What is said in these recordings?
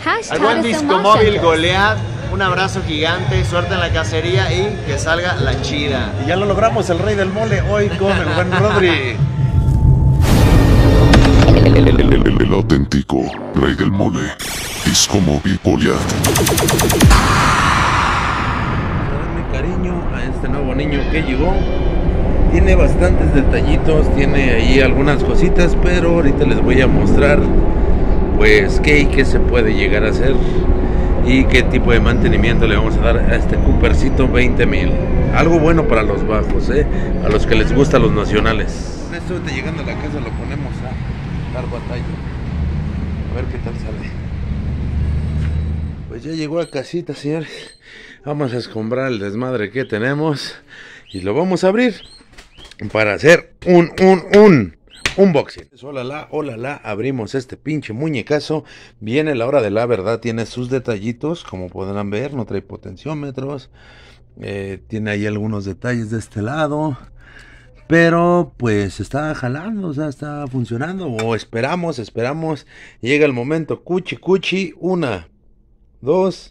Al buen Disco Móvil Goliath, un abrazo gigante, suerte en la cacería y que salga la chida. Y ya lo logramos, el rey del mole hoy con el buen Rodri. El auténtico rey del mole, Disco Móvil Goliath. Darle cariño a este nuevo niño que llegó. Tiene bastantes detallitos, tiene ahí algunas cositas, pero ahorita les voy a mostrar pues qué y qué se puede llegar a hacer y qué tipo de mantenimiento le vamos a dar a este Coopercito 20,000. Algo bueno para los bajos, a los que les gustan los nacionales. Esto ahorita llegando a la casa lo ponemos a dar batalla, a ver qué tal sale. Pues ya llegó a casita, señores. Vamos a escombrar el desmadre que tenemos y lo vamos a abrir para hacer un unboxing. Hola, abrimos este pinche muñecazo. Viene la hora de la verdad, tiene sus detallitos, como podrán ver, no trae potenciómetros. Tiene ahí algunos detalles de este lado, pero pues está jalando, o sea, está funcionando, o esperamos, llega el momento, cuchi, 1, 2.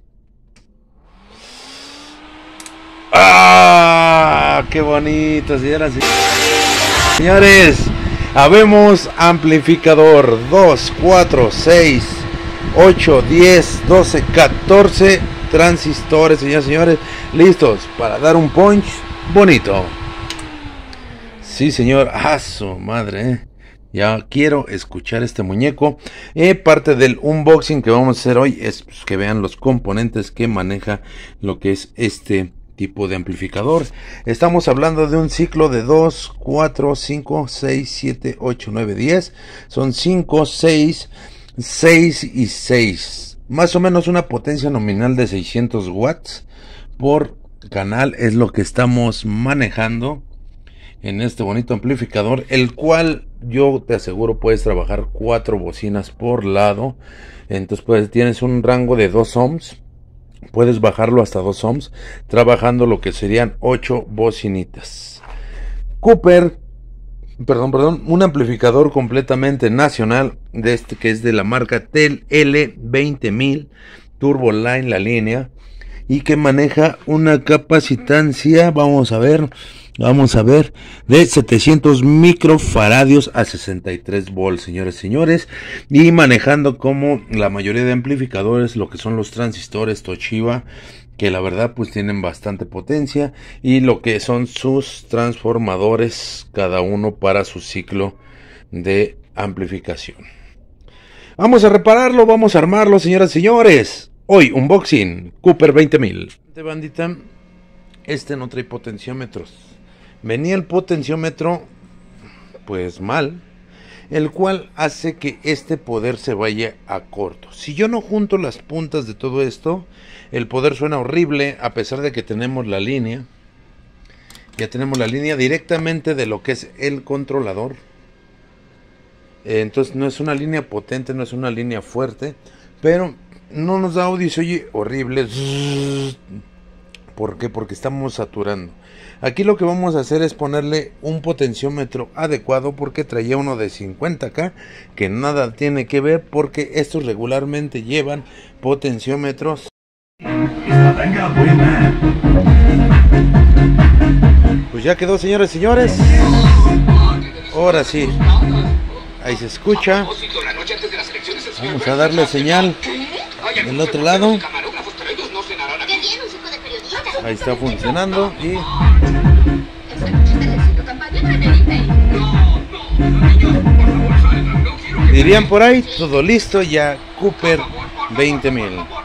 ¡Ah! ¡Qué bonito, señoras y señores! Habemos amplificador 2, 4, 6, 8, 10, 12, 14 transistores, señoras y señores, listos para dar un punch bonito. Sí, señor, ¡a su madre! Ya quiero escuchar este muñeco. Parte del unboxing que vamos a hacer hoy es pues, que vean los componentes que maneja lo que es este tipo de amplificador. Estamos hablando de un ciclo de 2, 4, 5, 6, 7, 8, 9, 10. Son 5, 6 y 6. Más o menos una potencia nominal de 600 watts por canal es lo que estamos manejando en este bonito amplificador, el cual yo te aseguro puedes trabajar 4 bocinas por lado. Entonces pues tienes un rango de 2 ohms. Puedes bajarlo hasta 2 ohms, trabajando lo que serían 8 bocinitas. Un amplificador completamente nacional, de este que es de la marca TEL L20000 Turbo Line, la línea, y que maneja una capacitancia, vamos a ver, de 700 microfaradios a 63 volts, señores, y manejando como la mayoría de amplificadores lo que son los transistores Toshiba, que la verdad pues tienen bastante potencia, y lo que son sus transformadores, cada uno para su ciclo de amplificación. Vamos a repararlo, vamos a armarlo, señoras y señores. Hoy unboxing Cooper 20000. De bandita, este no trae potenciómetros. Venía el potenciómetro pues mal, el cual hace que este poder se vaya a corto. Si yo no junto las puntas de todo esto, el poder suena horrible, a pesar de que tenemos la línea. Ya tenemos la línea directamente de lo que es el controlador. Entonces no es una línea potente, no es una línea fuerte, pero no nos da audio, se oye horrible. ¿Por qué? Porque estamos saturando. Aquí lo que vamos a hacer es ponerle un potenciómetro adecuado, porque traía uno de 50K que nada tiene que ver, porque estos regularmente llevan potenciómetros. Pues ya quedó, señores y señores. Ahora sí, ahí se escucha. Vamos a darle señal del otro lado. Ahí está funcionando y dirían por ahí, todo listo ya, Cooper 20000.